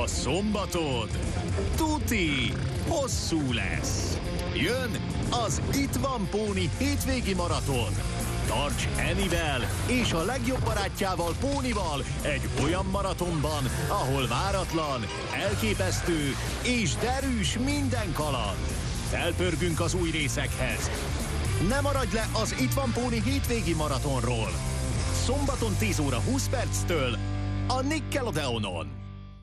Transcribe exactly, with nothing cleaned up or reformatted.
A szombatod tuti hosszú lesz. Jön az Itt van Póni hétvégi maraton. Tarts Enivel és a legjobb barátjával Pónival egy olyan maratonban, ahol váratlan, elképesztő és derűs minden kaland. Felpörgünk az új részekhez. Ne maradj le az Itt van Póni hétvégi maratonról. Szombaton tíz óra húsz perctől a Nickelodeonon.